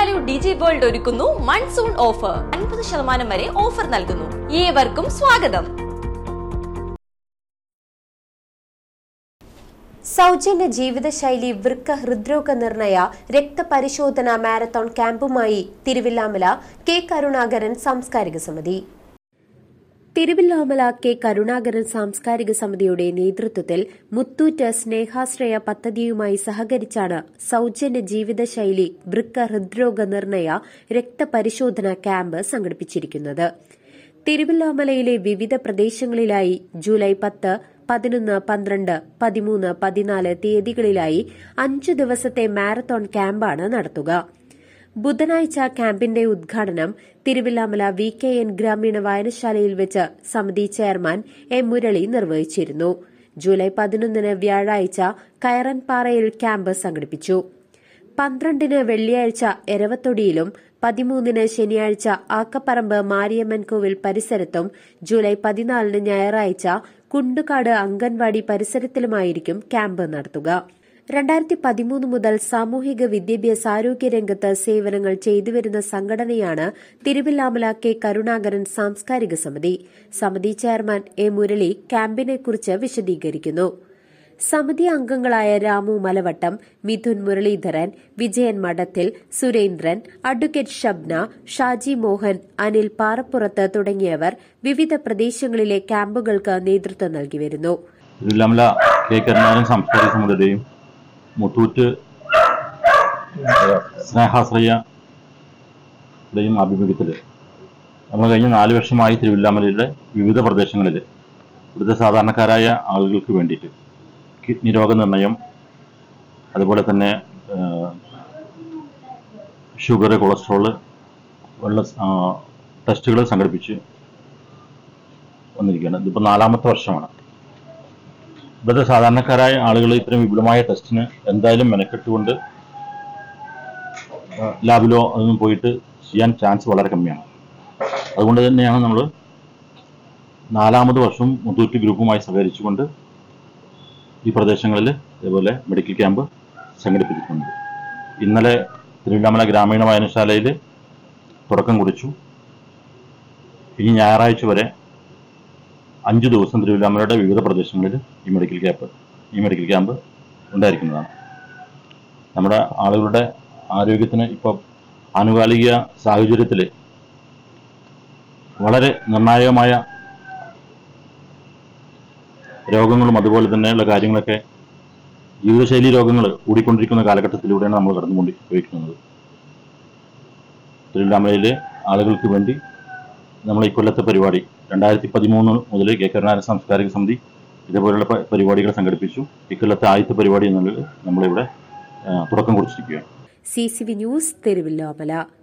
Value digi world ഒരുക്കുന്നു monsoon offer. 50% വരെ offer നൽകുന്നു. ഏവർക്കും സ്വാഗതം. സൗജന്യ ജീവിതശൈലി വൃക്ക ഹൃദ്രോഗ നിർണയ രക്തപരിശോധന മാരത്തോൺ ക്യാമ്പുമായി തിരുവില്ലാമല കെ കരുണാകരൻ സാംസ്കാരിക സമിതി. തിരുവില്ലാമല കെ കരുണാകരൻ സാംസ്കാരിക സമിതിയുടെ നേതൃത്വത്തിൽ മുത്തൂറ്റ് സ്നേഹാശ്രയ പദ്ധതിയുമായി സഹകരിച്ചാണ് സൗജന്യ ജീവിതശൈലി വൃക്ക ഹൃദ്രോഗ നിർണയ രക്തപരിശോധന ക്യാമ്പ് സംഘടിപ്പിച്ചിരിക്കുന്നത്. തിരുവില്ലാമലയിലെ വിവിധ പ്രദേശങ്ങളിലായി ജൂലൈ 10, 11, 12, 13, 14 തീയതികളിലായി 5 ദിവസത്തെ മാരത്തോൺ ക്യാമ്പാണ് നടത്തുക. ബുധനാഴ്ച ക്യാമ്പിന്റെ ഉദ്ഘാടനം തിരുവില്ലാമല VKN ഗ്രാമീണ വായനശാലയിൽ വെച്ച് സമിതി ചെയർമാൻ എ മുരളി നിർവഹിച്ചിരുന്നു. ജൂലൈ 11 വ്യാഴാഴ്ച കയറൻപാറയിൽ ക്യാമ്പ് സംഘടിപ്പിച്ചു. 12 വെള്ളിയാഴ്ച എരവത്തൊടിയിലും 13 ശനിയാഴ്ച ആക്കപ്പറമ്പ് മാരിയമ്മൻ കോവിൽ പരിസരത്തും ജൂലൈ 14 ഞായറാഴ്ച കുണ്ടുകാട് അംഗൻവാടി പരിസരത്തിലുമായിരിക്കും ക്യാമ്പ് നടത്തുക. 2013 മുതൽ സാമൂഹിക വിദ്യാഭ്യാസ ആരോഗ്യരംഗത്ത് സേവനങ്ങൾ ചെയ്തുവരുന്ന സംഘടനയാണ് തിരുവില്ലാമല കെ കരുണാകരൻ സാംസ്കാരിക സമിതി. സമിതി ചെയർമാൻ എ മുരളി ക്യാമ്പിനെക്കുറിച്ച് വിശദീകരിക്കുന്നു. സമിതി അംഗങ്ങളായ രാമു മലവട്ടം, മിഥുൻ മുരളീധരൻ, വിജയൻ മഠത്തിൽ, സുരേന്ദ്രൻ, അഡ്വക്കേറ്റ് ഷബ്ന, ഷാജി മോഹൻ, അനിൽ പാറപ്പുറത്ത് തുടങ്ങിയവർ വിവിധ പ്രദേശങ്ങളിലെ ക്യാമ്പുകൾക്ക് നേതൃത്വം നൽകി വരുന്നു. തിരുവില്ലാമല കെ കരുണാകരൻ സാംസ്കാരിക സമിതിയുടെയും മുത്തൂറ്റ് സ്നേഹാശ്രയയുടെയും ആഭിമുഖ്യത്തിൽ നമ്മൾ കഴിഞ്ഞ 4 വർഷമായി തിരുവില്ലാമലയുടെ വിവിധ പ്രദേശങ്ങളിൽ ഇവിടുത്തെ സാധാരണക്കാരായ ആളുകൾക്ക് വേണ്ടിയിട്ട് കിഡ്നി രോഗനിർണയം, അതുപോലെ തന്നെ ഷുഗർ, കൊളസ്ട്രോള് ഉള്ള ടെസ്റ്റുകൾ സംഘടിപ്പിച്ച് വന്നിരിക്കുകയാണ്. ഇതിപ്പോൾ 4ാമത്തെ വർഷമാണ്. ഇവിടുത്തെ സാധാരണക്കാരായ ആളുകൾ ഇത്തരം വിപുലമായ ടെസ്റ്റിന് എന്തായാലും മെനക്കെട്ടുകൊണ്ട് ലാബിലോ അതൊന്നും പോയിട്ട് ചെയ്യാൻ ചാൻസ് വളരെ കമ്മിയാണ്. അതുകൊണ്ട് തന്നെയാണ് നമ്മൾ 4ാമത് വർഷം മുത്തൂറ്റ് ഗ്രൂപ്പുമായി സഹകരിച്ചുകൊണ്ട് ഈ പ്രദേശങ്ങളിൽ ഇതേപോലെ മെഡിക്കൽ ക്യാമ്പ് സംഘടിപ്പിച്ചിട്ടുണ്ട്. ഇന്നലെ തിരുവില്ലാമല ഗ്രാമീണ വായനശാലയിൽ തുടക്കം കുറിച്ചു. ഇനി ഞായറാഴ്ച വരെ 5 ദിവസം തിരുവില്ലാമലയുടെ വിവിധ പ്രദേശങ്ങളിൽ ഈ മെഡിക്കൽ ക്യാമ്പ് ഉണ്ടായിരിക്കുന്നതാണ്. നമ്മുടെ ആളുകളുടെ ആരോഗ്യത്തിന് ഇപ്പോൾ ആനുകാലിക സാഹചര്യത്തിൽ വളരെ നിർണായകമായ രോഗങ്ങളും അതുപോലെ തന്നെയുള്ള കാര്യങ്ങളൊക്കെ ജീവിതശൈലി രോഗങ്ങൾ കൂടിക്കൊണ്ടിരിക്കുന്ന കാലഘട്ടത്തിലൂടെയാണ് നമ്മൾ കടന്നുകൊണ്ടിരിക്കുന്നത്. തിരുവില്ലാമലയിലെ ആളുകൾക്ക് വേണ്ടി നമ്മൾ ഈ കൊല്ലത്തെ പരിപാടി 2013 മുതൽ കെ കരുണാകരൻ സാംസ്കാരിക സമിതി ഇതേപോലെയുള്ള പരിപാടികൾ സംഘടിപ്പിച്ചു. ഇക്കൊല്ലത്തെ ആദ്യത്തെ പരിപാടി എന്നുള്ളത് നമ്മളിവിടെ തുടക്കം കുറിച്ചിരിക്കുകയാണ്. CCV news, Thiruvilwamala.